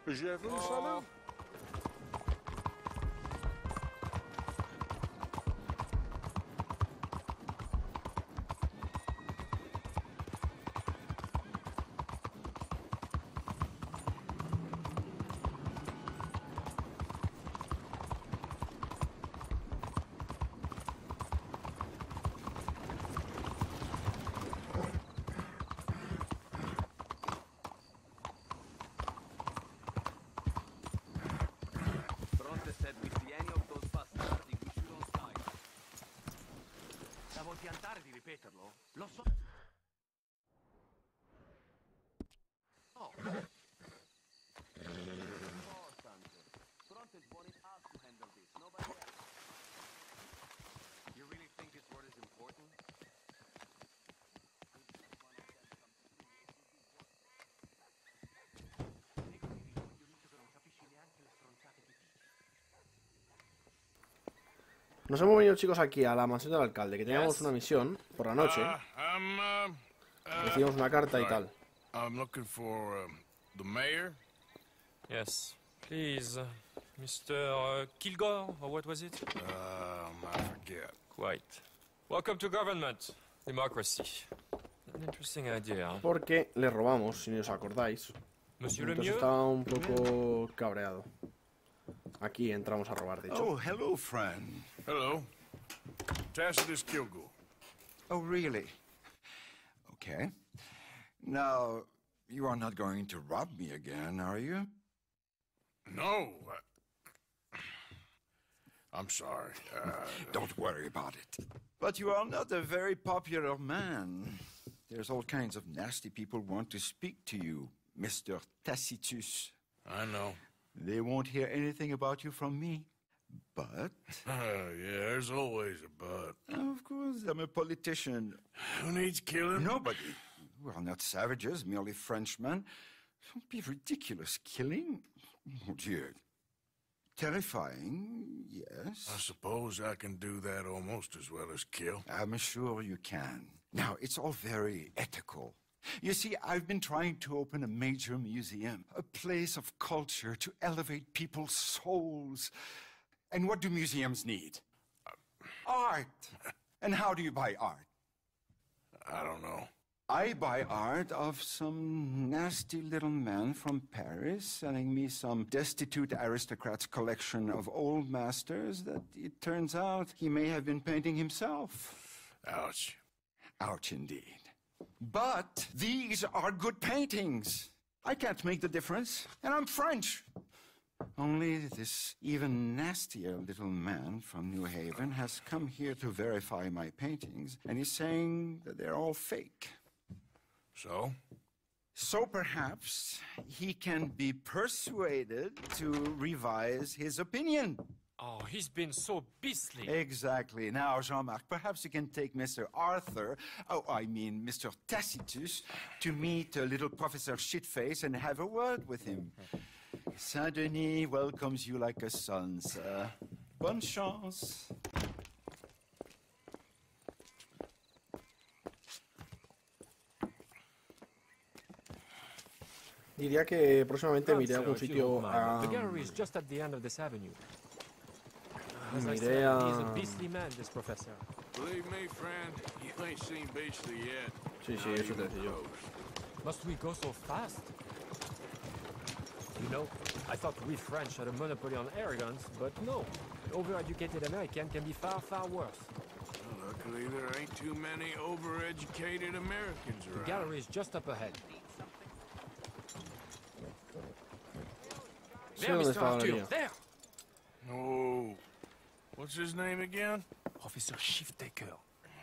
Je vous salue. Devo tentare di ripeterlo? Lo so. No. Important. Front is one enough to handle this. Nobody else. You really think this word is important? Nos hemos venido, chicos, aquí a la mansión del alcalde, que teníamos una misión por la noche. Recibimos una carta y tal. I'm looking for the mayor. Yes, please, Mr. Kilgore, or what was it? I forget. Quite. Welcome to government. Democracy. An interesting idea. Porque le robamos, si os acordáis. Monsieur Entonces Lemieux? estaba un poco cabreado. Aquí entramos a robar, de hecho. Oh, hello, friend. Hello. Tacitus Kilgore. Oh, really? Okay. Now, you are not going to rob me again, are you? No. I'm sorry. Don't worry about it. But you are not a very popular man. There's all kinds of nasty people want to speak to you, Mr. Tacitus. I know. They won't hear anything about you from me. But... yeah, there's always a but. Of course, I'm a politician. Who needs killing? Nobody. We are not savages, merely Frenchmen. Don't be ridiculous. Killing? Oh, dear. Terrifying, yes. I suppose I can do that almost as well as kill. I'm sure you can. Now, it's all very ethical. You see, I've been trying to open a major museum, a place of culture to elevate people's souls. And what do museums need? Art. And how do you buy art? I don't know. I buy art of some nasty little man from Paris selling me some destitute aristocrat's collection of old masters that it turns out he may have been painting himself. Ouch. Ouch indeed. But these are good paintings. I can't make the difference, and I'm French. Only this even nastier little man from New Haven has come here to verify my paintings, and he's saying that they're all fake. So? So perhaps he can be persuaded to revise his opinion. Oh, he's been so beastly. Exactly. Now, Jean-Marc, perhaps you can take Mr. Arthur, Mr. Tacitus, to meet little Professor Shitface and have a word with him. Saint-Denis welcomes you like a son, sir. Bonne chance. Diría que próximamente me iré a algún sitio a... The gallery is just at the end of this avenue. As Me I iré said, a... he's a beastly man, this professor. Believe me, friend, you ain't seen beastly yet. Sí, sí, eso te decía yo. Must we go so fast? You know, I thought we French had a monopoly on arrogance, but no. An overeducated American can be far, far worse. Well, luckily, there ain't too many overeducated Americans The around. gallery is just up ahead. Sí, There, ¿dónde Mr. está la Arthur, galería? there! Oh, what's his name again? Officer Shiftaker.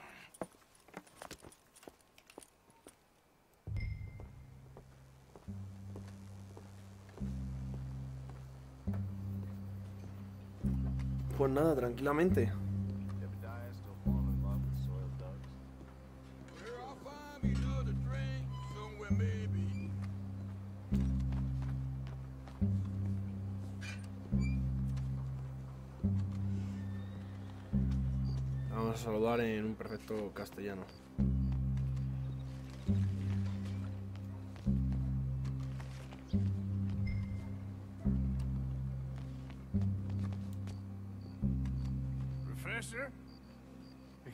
Pues nada, tranquilamente. Vamos a saludar en un perfecto castellano.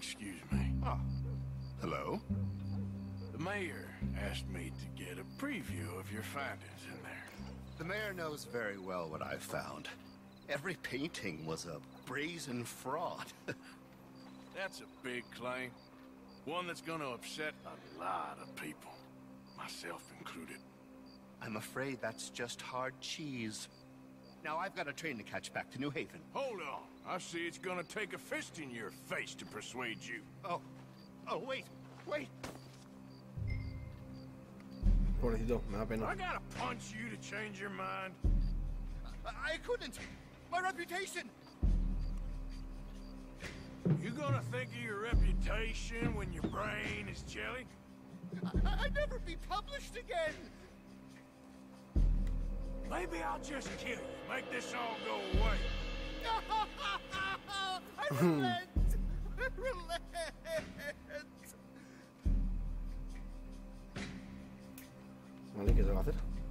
Excuse me. Oh, hello. The mayor asked me to get a preview of your findings in there. The mayor knows very well what I've found. Every painting was a brazen fraud. That's a big claim. One that's gonna upset a lot of people. Myself included. I'm afraid that's just hard cheese. Now, I've got a train to catch back to New Haven. Hold on. I see it's gonna take a fist in your face to persuade you. Oh, wait. Pobrecito, me da pena. I gotta punch you to change your mind. I couldn't. My reputation. You gonna think of your reputation when your brain is jelly? I'd never be published again. Maybe I'll just kill you. Make this all go away. I relent. Relent. Vale, ¿qué se va a hacer?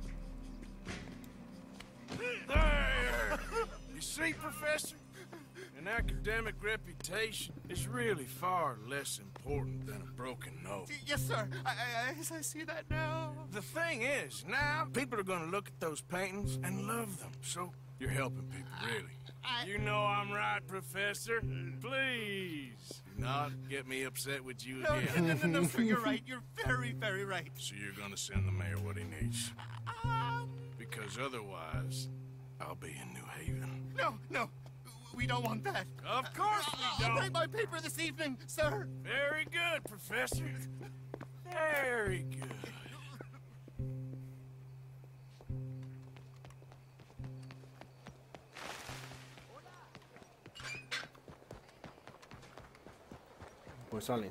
There! You see, Professor? An academic reputation is really far less important than a broken nose. Yes, sir. I see that now. The thing is, now people are gonna look at those paintings and love them. So you're helping people, really. You know I'm right, Professor. Please, do not get me upset with you again. No, sir, you're right. You're very, very right. So you're gonna send the mayor what he needs. Because otherwise, I'll be in New Haven. No. We don't want that. Of course we I'll don't. write my paper this evening, sir. Very good, Professor. Very good. Pues sale.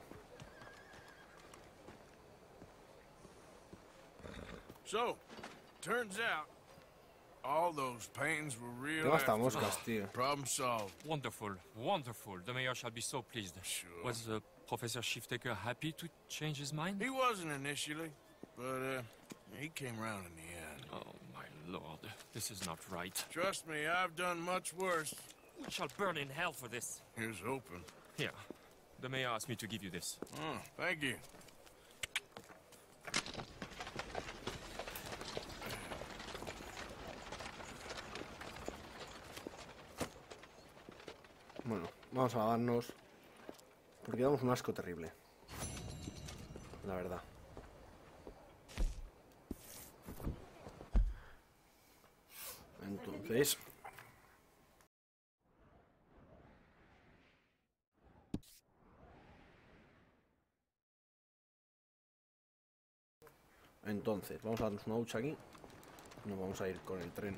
So, turns out, all those paintings were real. Tengo hasta after moscas, all. tío. Problem solved. Wonderful, wonderful. The mayor shall be so pleased. Sure. Was Professor Shiftaker happy to change his mind? He wasn't initially, but he came around in the end. Oh, my lord. This is not right. Trust me, I've done much worse. We shall burn in hell for this. Here's hoping. Here. The mayor asked me to give you this. Oh, thank you. Bueno, vamos a darnos. Porque damos un asco terrible. La verdad. Entonces. Vamos a darnos una ducha aquí. Nos vamos a ir con el tren.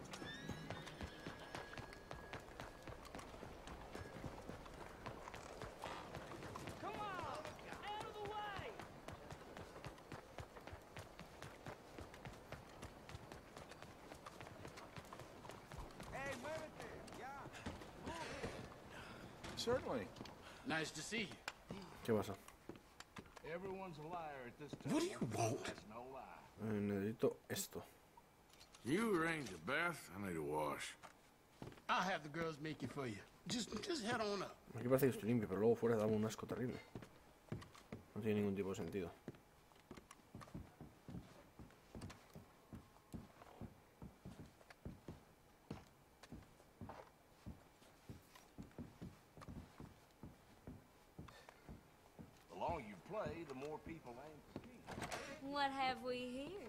Certainly. Nice to see you. ¿Qué pasa? Everyone's a liar at this time. What do you want? That's no lie. Necesito esto. You arrange a bath, I need a wash. I'll have the girls make it for you. Just head on up. Aquí parece que estoy limpio, pero luego fuera damos un asco terrible. No tiene ningún tipo de sentido. The longer you play, the more people aim to keep. What have we here?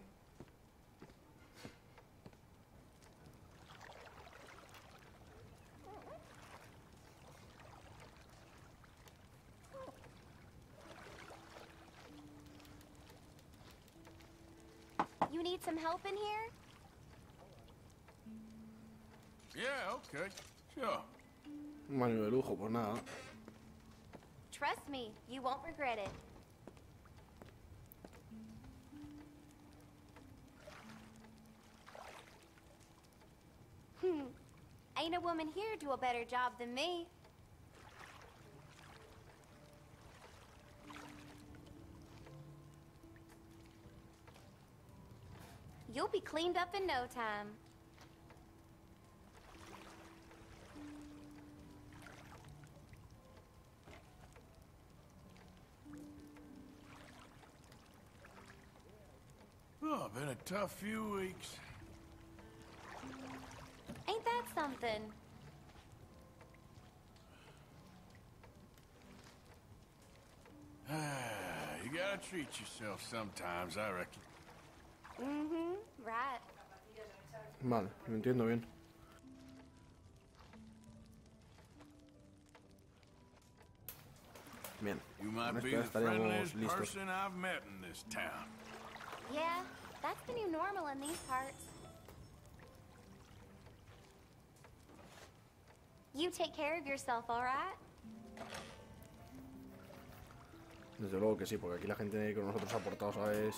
You need some help in here? Yeah, okay. Sure. Un baño de lujo, pues nada. Trust me, you won't regret it. Ain't a woman here do a better job than me. You'll be cleaned up in no time. Oh, been a tough few weeks. Ain't that something? You gotta treat yourself sometimes, I reckon. Mm-hmm, right. Vale, lo entiendo bien. Bien, You con might be esto ya the estaríamos friendliest listos. person I've met in this town. Yeah, that's the new normal in these parts. You take care of yourself, all right? Desde luego que sí, porque aquí la gente con nosotros ha aportado, ¿sabes?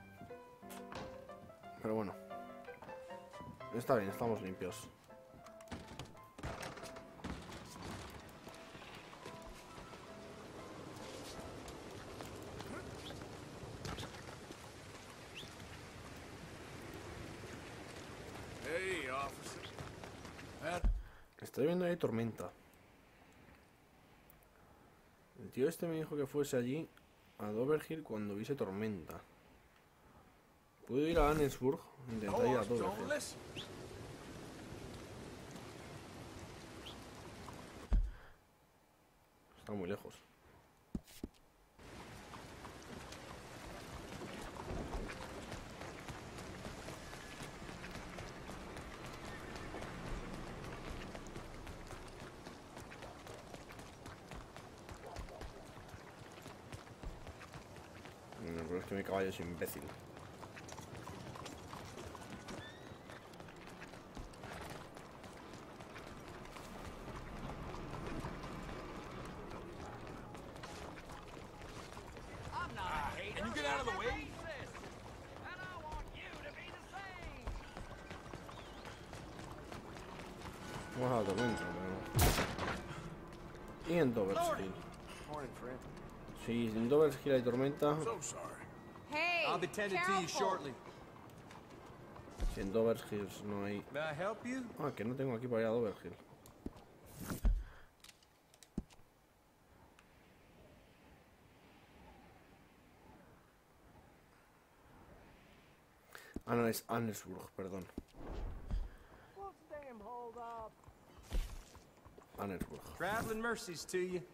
Pero bueno. Está bien, estamos limpios. Hey, officer. Estoy viendo ahí tormenta. El tío este me dijo que fuese allí a Doverhill cuando hubiese tormenta. ¿Puedo ir a Annesburg? Intentar ir a Doverhill. Está muy lejos. Pero es que mi caballo es imbécil. Can you get out of the way? Vamos a la tormenta, pero... Y en Doverhill. Morning, friend. Si en Doverhill hay tormenta... So sorry. Hey, I'll be tending to you shortly. Si en Doverhill no hay... May I help you? Ah, que no tengo aquí para ir a Doverhill. Ah, no, es Annesburg, perdón. Annesburg. Traveling mercies to you.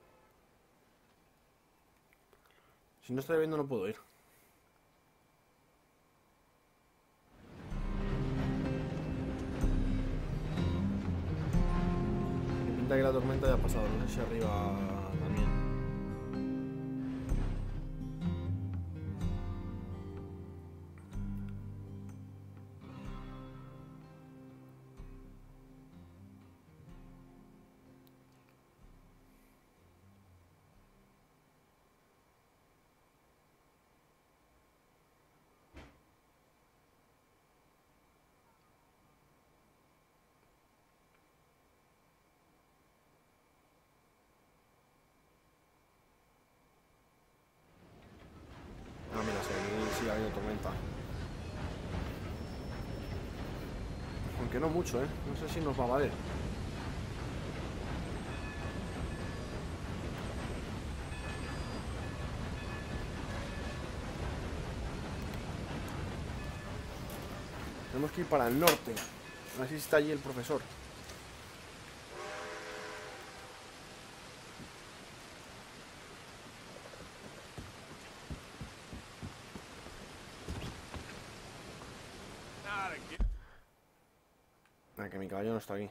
Si no está lloviendo no puedo ir. Me pinta que la tormenta ya ha pasado, no sé si arriba también. Ah, mira, sí, aquí sí ha habido tormenta. Aunque no mucho, ¿eh? No sé si nos va a valer. Tenemos que ir para el norte. A ver si está allí el profesor. Ah, que mi caballo no está aquí.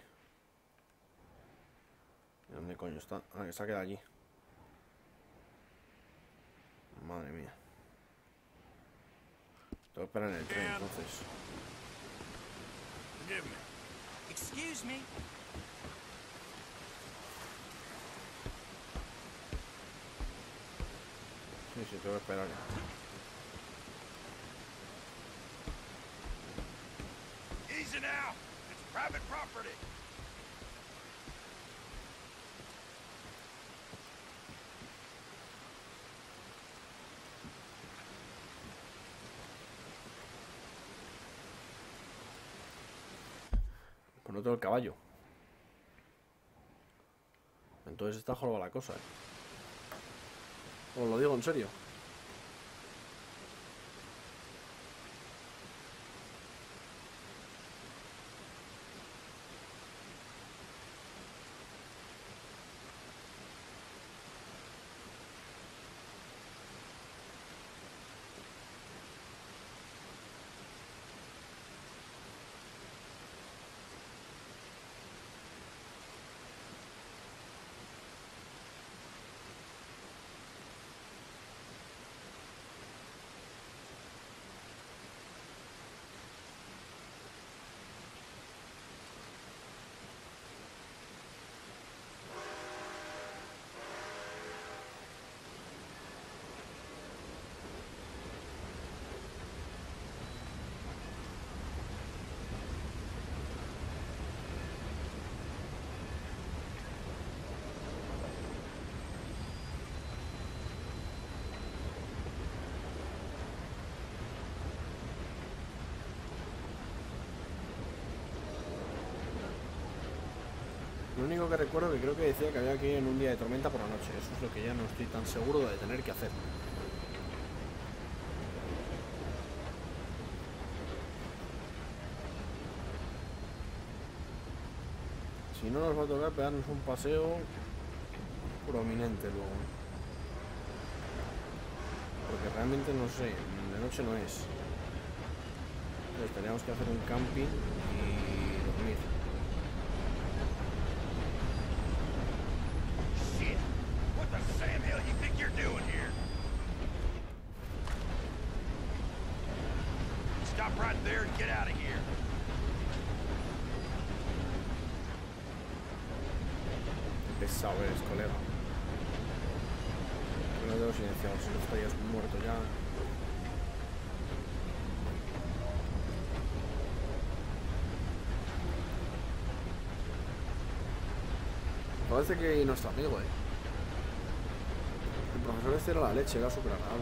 ¿Dónde coño está? Ah, que se ha quedado allí. Madre mía. Tengo que esperar en el tren, entonces. Forgive me. Excuse me. Sí, tengo que esperar. Easy now. It's private property. Pues no tengo el caballo. Entonces está joroba la cosa, ¿eh? Os lo digo en serio. único que recuerdo que creo que decía que había que ir en un día de tormenta por la noche. Eso es lo que ya no estoy tan seguro de tener que hacer. Si no, nos va a tocar pegarnos un paseo prominente luego. Porque realmente no sé, de noche no es. Entonces teníamos que hacer un camping y dormir. Shit! What the Sam hell you think you're doing here? Stop right there and get out of here. Pesado eres, colega. No lo tengo silenciado, si no estarías muerto ya. Parece que nuestro amigo, el profesor este era la leche, era súper agradable.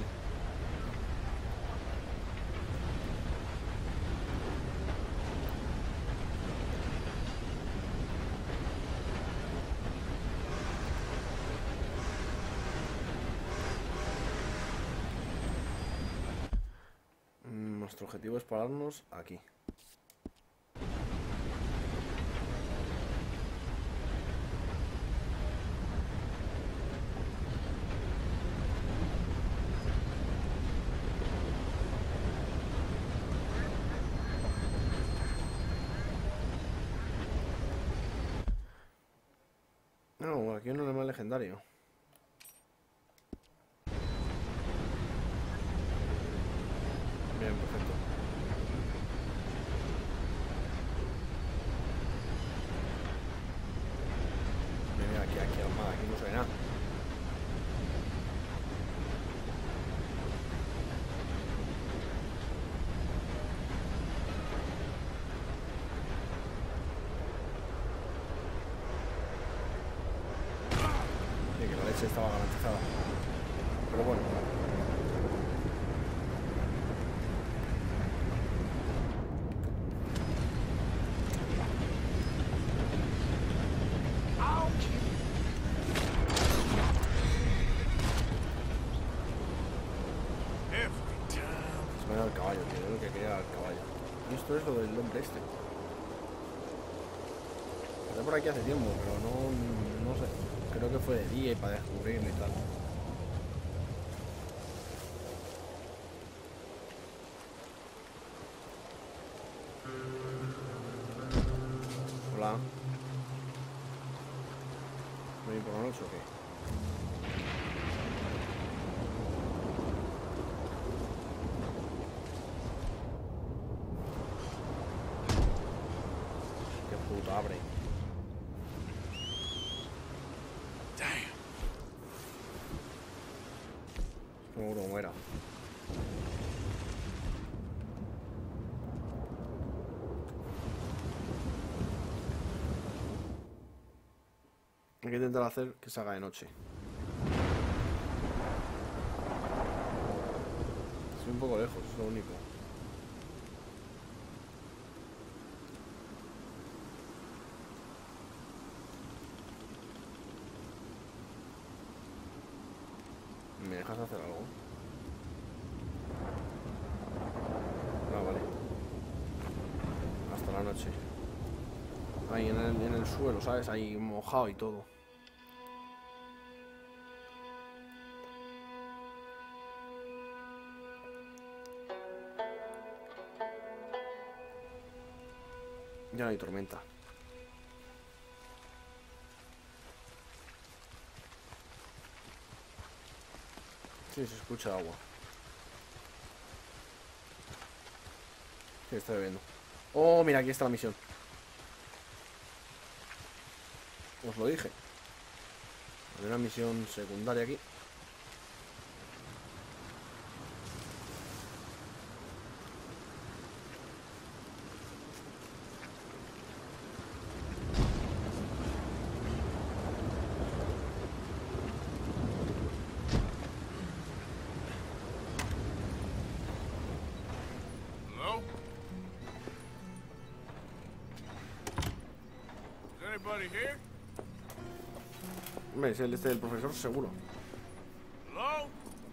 Nuestro objetivo es pararnos aquí. No, aquí hay un animal legendario. Bien, perfecto. Mira, aquí, Armada, aquí no se ve nada. Sí, que la leche estaba garantizada. Pero bueno. Al caballo, tío, lo que quería al caballo. Y esto es lo del hombre este. Pasé por aquí hace tiempo, pero no sé. Creo que fue de día y para descubrirlo y tal. Hola. ¿Voy por la noche o qué? Abre. Seguro como era. Hay que intentar hacer que se haga de noche. Estoy un poco lejos, es lo único. ¿Me dejas hacer algo? Ah, vale. Hasta la noche. Ahí en el suelo, ¿sabes? Ahí mojado y todo. Ya no hay tormenta. Sí, se escucha agua. Sí, está bebiendo. Oh, mira, aquí está la misión. Os lo dije. Hay una misión secundaria aquí. Anybody here? Hombre, es el este del profesor, seguro. Hello?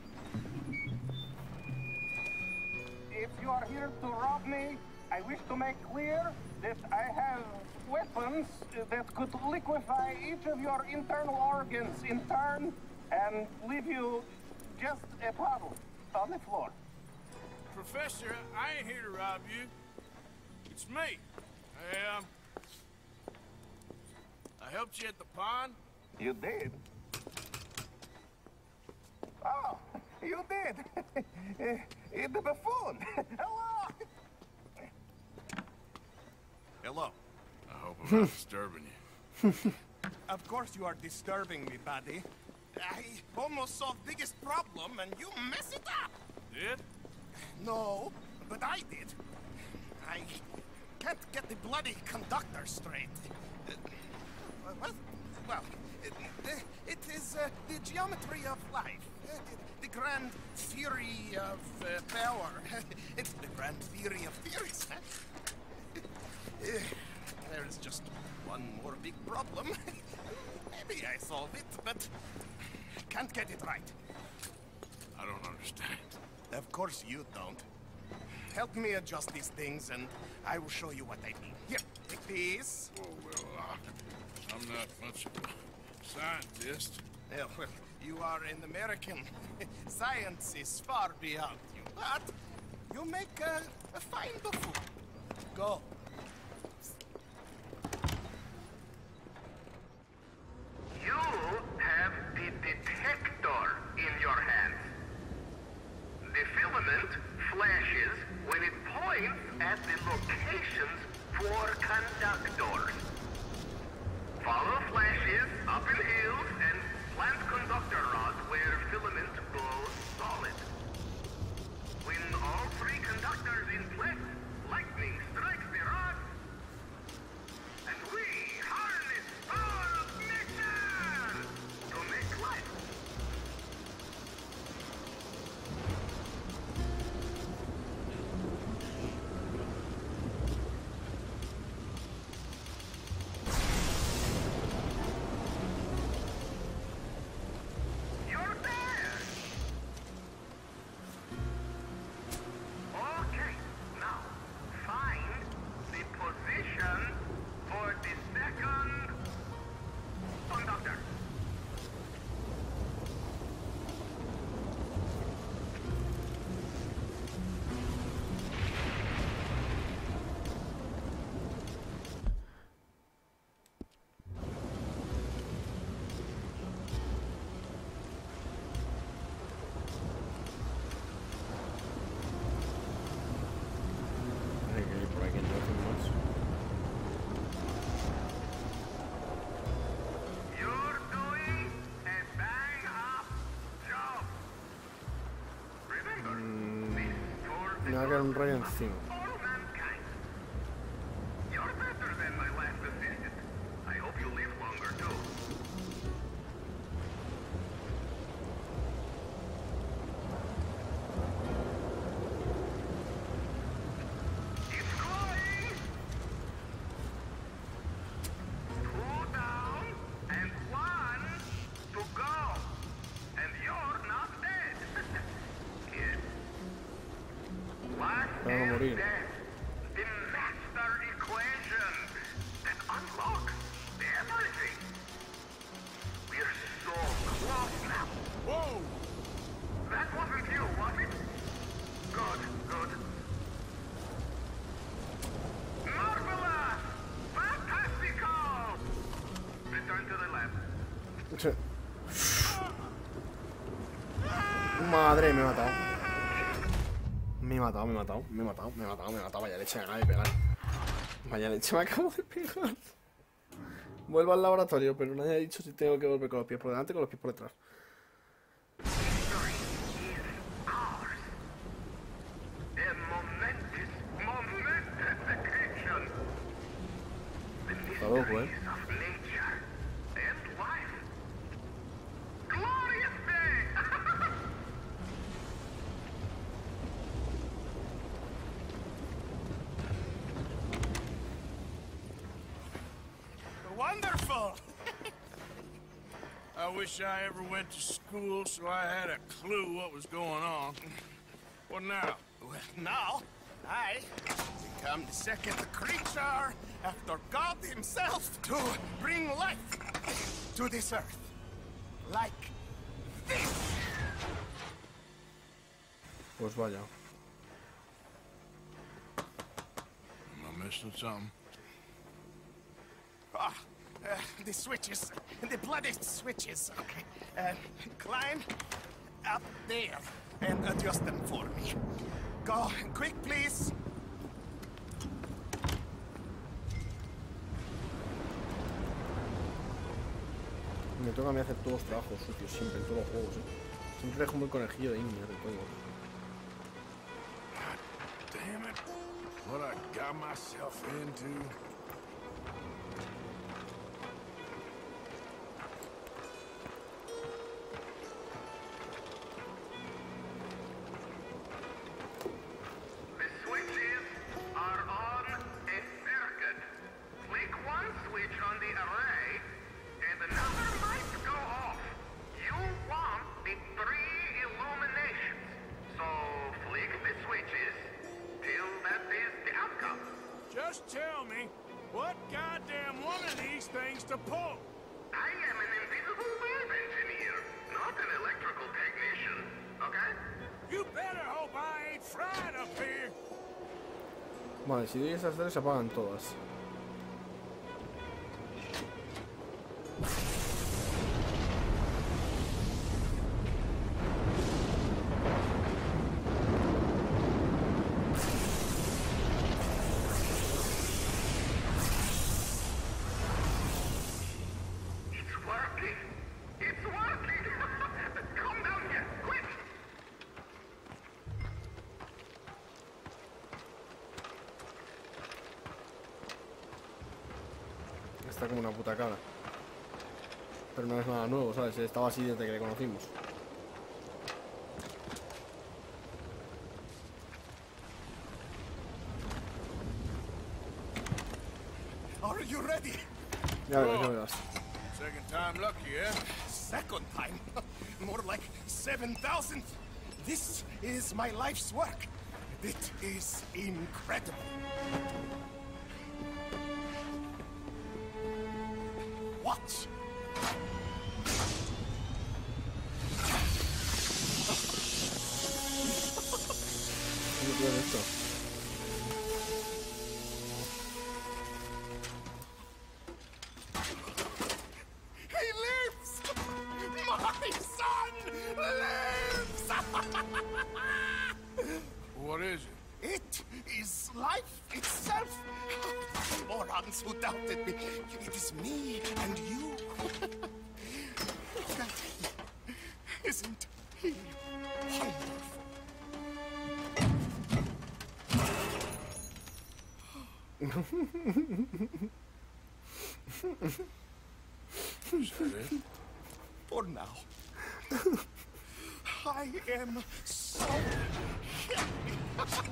If you are here to rob me, I wish to make clear that I have weapons that could liquefy each of your internal organs in turn and leave you just a puddle on the floor. Professor, I ain't here to rob you. It's me. I helped you at the pond. You did? Oh, you did. The buffoon. Hello. Hello. I hope I'm not disturbing you. Of course you are disturbing me, buddy. I almost solved biggest problem and you mess it up. Did? No, but I did. I can't get the bloody conductor straight. What? Well, it is the geometry of life. The grand theory of power. It's the grand theory of theories. There is just one more big problem. Maybe I solve it, but can't get it right. I don't understand. Of course you don't. Help me adjust these things and I will show you what I mean. Here, take these. Oh, well, I'm not much of a scientist. Yeah, well, you are an American. Science is far beyond you, but you make a fine buffoon. Go. You have the detector in your hand. The filament flashes when it points at the locations for conductors. Follow flashes up in hills and plant conductor rods where filament goes solid. When all three conductors in place, lightning strikes the rods, and we harness power of nature to make life. You're there! Okay, now find the position for the second conductor. Hay que ir por aquí entonces más. You're doing a bang-up job. Remember, this is for the Me va a caer un rayo encima. all mankind. You're better than my last assistant. I hope you live longer too. It's going. 2 down and 1 to go. And you're not dead. Kid. What Van a is morir. that? The master equation that unlocks everything. We're so close now. Whoa! That wasn't you, was it? Good, good. Marvelous! Fantastico! Return to the lab. Madre, me he matado. Me he matado, me he matado, me he matado, me he matado, me he matado. Vaya leche, me acabo de pegar. Vaya leche, me acabo de pegar. Vuelvo al laboratorio, pero nadie ha dicho si tengo que volver con los pies por delante o con los pies por detrás. Victory is ours. A momentous occasion. The Está loco, mysteries of nature and life. Glorious day! Wonderful! wish I ever went to school so I had a clue what was going on. What now? Well, now, I become the second creature after God himself to bring life to this earth. Like this. Pues vaya. Am I missing something? The switches. The bloody switches. Okay. Climb up there and adjust them for me. Go quick, please. Me toca a mí hacer todos los trabajos sucios, siempre, en todos los juegos, ¿eh? Siempre dejo muy conejillo de indias de todo. Damn it. What I got myself into. The switches are on a circuit. Flick one switch on the array, and another might go off. You want the 3 illuminations. So flick the switches till that is the outcome. Just tell me what goddamn one of these things to pull. I am an invisible web engineer, not an electrical technician, okay? You better hope I ain't fried up here. Vale, si doy esas tres se apagan todas. It's working. It's working. Come down here, quick. Está como una puta cara. Pero no es nada nuevo, ¿sabes? Estaba así desde que le conocimos. Are you ready? Ya verás, ya verás. Second time lucky, eh? Second time. More like 7,000. This is my life's work. It is incredible. Watch. ¿Cómo tú ves esto? He lives! My son lives! What is it? It is life itself. Morons who doubted me. It is me and you. Look at him. Isn't he wonderful? Is that it? For now. I am so happy.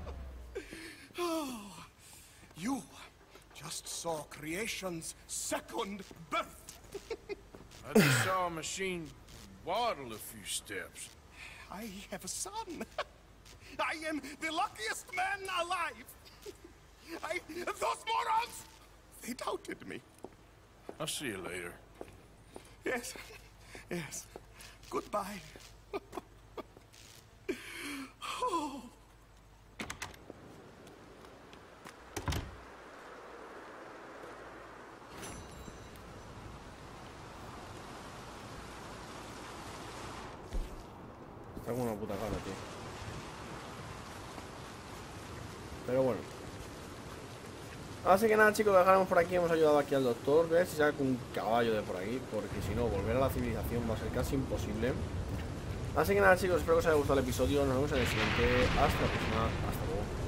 Oh, you just saw creation's second birth. I just saw a machine waddle a few steps. I have a son. I am the luckiest man alive. Those morons, they doubted me. I'll see you later. Yes, yes. Goodbye. Oh. Está como una puta cara, tío. Pero bueno. Así que nada, chicos, lo dejaremos por aquí. Hemos ayudado aquí al doctor. Ver si saca un caballo de por aquí, porque si no, volver a la civilización va a ser casi imposible. Así que nada, chicos, espero que os haya gustado el episodio. Nos vemos en el siguiente. Hasta la próxima. Hasta luego.